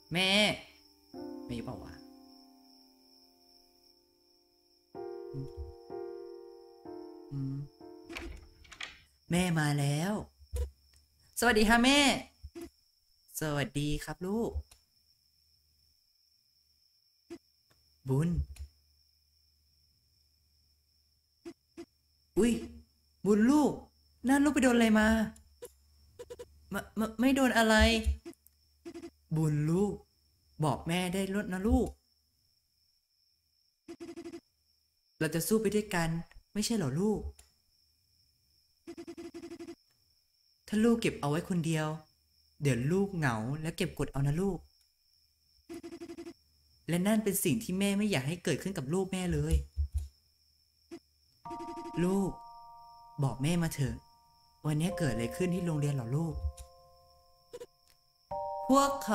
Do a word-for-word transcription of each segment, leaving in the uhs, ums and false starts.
แม่ไม่บอกว่าแม่มาแล้ว สวัสดีค่ะแม่ สวัสดีครับลูก บุญ อุ้ยบุญลูกนั่นลูกไปโดนอะไรมาไม่ไม่ไม่โดนอะไร บุญลูก บอกแม่ได้ลดนะลูก เราจะสู้ไปด้วยกัน ไม่ใช่เหรอลูก ถ้าลูกเก็บเอาไว้คนเดียว เดี๋ยวลูกเหงาและเก็บกดเอานะลูก และนั่นเป็นสิ่งที่แม่ไม่อยากให้เกิดขึ้นกับลูกแม่เลย ลูก บอกแม่มาเถอะวันนี้เกิดอะไรขึ้นที่โรงเรียนเหรอลูก พวกเขา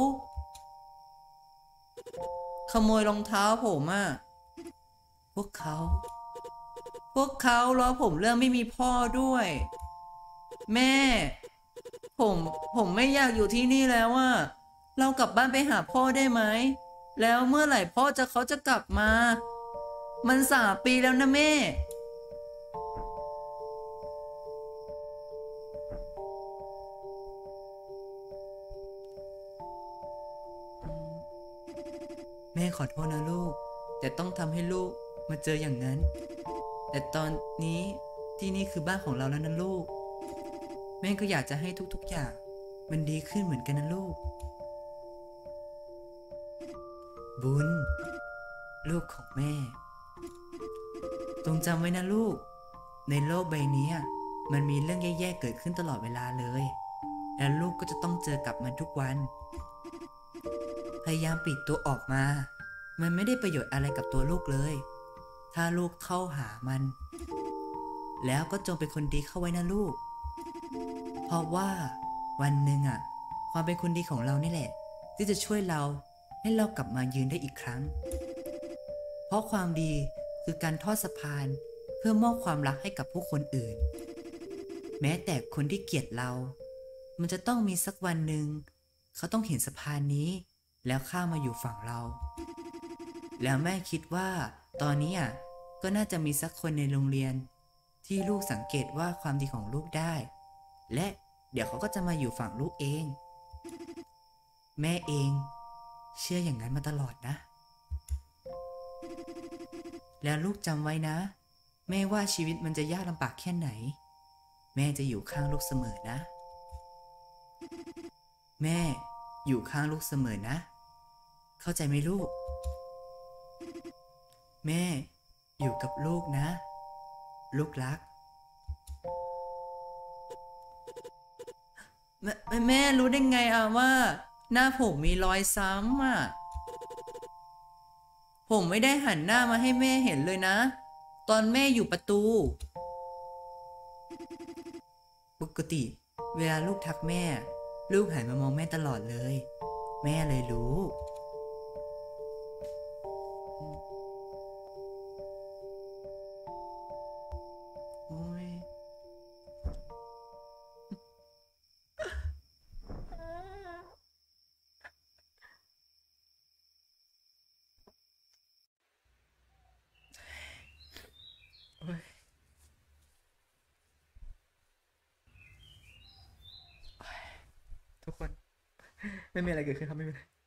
ขโมยรองเท้าผมอะพวกเขา พวกเขาล้อผมเรื่องไม่มีพ่อด้วย แม่ ผมผมไม่อยากอยู่ที่นี่แล้วอะเรากลับบ้านไปหาพ่อได้ไหม แล้วเมื่อไหร่พ่อจะเขาจะกลับมา มันสามปีแล้วนะแม่ แม่ขอโทษนะลูกแต่ต้องทำให้ลูกมาเจออย่างนั้น แต่ตอนนี้ที่นี่คือบ้านของเราแล้วนะลูก แม่ก็อยากจะให้ทุกๆอย่างมันดีขึ้นเหมือนกันนะลูก บุญลูกของแม่จงจำไว้นะลูกในโลกใบนี้มันมีเรื่องแย่ๆเกิดขึ้นตลอดเวลาเลยและลูกก็จะต้องเจอกับมันทุกวันพยายามปิดตัวออกมามันไม่ได้ประโยชน์อะไรกับตัวลูกเลยถ้าลูกเข้าหามันแล้วก็จงเป็นคนดีเข้าไว้นะลูกเพราะว่าวันหนึ่งอ่ะความเป็นคนดีของเรานี่แหละที่จะช่วยเราให้เรากลับมายืนได้อีกครั้งเพราะความดีคือการทอดสะพานเพื่อมอบความรักให้กับผู้คนอื่นแม้แต่คนที่เกลียดเรามันจะต้องมีสักวันหนึ่งเขาต้องเห็นสะพานนี้แล้วข้ามมาอยู่ฝั่งเราแล้วแม่คิดว่าตอนนี้อ่ะก็น่าจะมีสักคนในโรงเรียนที่ลูกสังเกตว่าความดีของลูกได้และเดี๋ยวเขาก็จะมาอยู่ฝั่งลูกเองแม่เองเชื่ออย่างนั้นมาตลอดนะแล้วลูกจำไว้นะแม่ว่าชีวิตมันจะยากลำบากแค่ไหนแม่จะอยู่ข้างลูกเสมอนะแม่อยู่ข้างลูกเสมอนะเข้าใจไหมลูกแม่อยู่กับลูกนะลูกรักแม่แม่รู้ได้ไงอ่ะว่าหน้าผมมีรอยซ้ำอ่ะผมไม่ได้หันหน้ามาให้แม่เห็นเลยนะตอนแม่อยู่ประตูปกติเวลาลูกทักแม่ลูกหันมามองแม่ตลอดเลยแม่เลยรู้โอ้ยโอ้ยทุกคนไม่มีอะไรเกิดขึ้นครับไม่มีอะไร